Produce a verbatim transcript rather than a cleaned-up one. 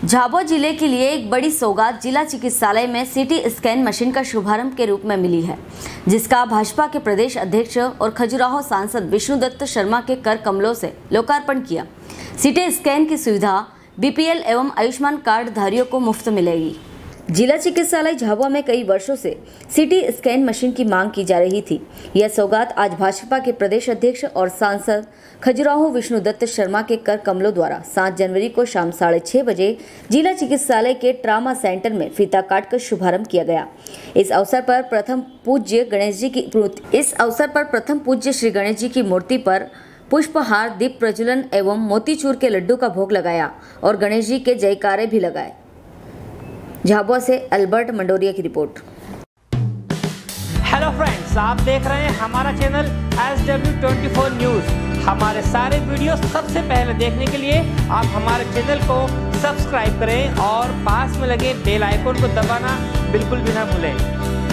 झाबुआ जिले के लिए एक बड़ी सौगात जिला चिकित्सालय में सीटी स्कैन मशीन का शुभारंभ के रूप में मिली है, जिसका भाजपा के प्रदेश अध्यक्ष और खजुराहो सांसद विष्णुदत्त शर्मा के कर कमलों से लोकार्पण किया। सीटी स्कैन की सुविधा बीपीएल एवं आयुष्मान कार्ड धारियों को मुफ्त मिलेगी। जिला चिकित्सालय झाबुआ में कई वर्षों से सीटी स्कैन मशीन की मांग की जा रही थी। यह सौगात आज भाजपा के प्रदेश अध्यक्ष और सांसद खजुराहो विष्णुदत्त शर्मा के कर कमलों द्वारा सात जनवरी को शाम साढ़े छह बजे जिला चिकित्सालय के ट्रामा सेंटर में फीता काट कर शुभारंभ किया गया। इस अवसर पर प्रथम पूज्य गणेश जी की इस अवसर पर प्रथम पूज्य श्री गणेश जी की मूर्ति पर पुष्पहार, दीप प्रज्वलन एवं मोतीचूर के लड्डू का भोग लगाया और गणेश जी के जयकारे भी लगाए। झाबुआ से अल्बर्ट मंडोरिया की रिपोर्ट। हेलो फ्रेंड्स, आप देख रहे हैं हमारा channel S W twenty four news. हमारे सारे वीडियो सबसे पहले देखने के लिए आप हमारे चैनल को सब्सक्राइब करें और पास में लगे बेल आइकन को दबाना बिल्कुल भी ना भूलें।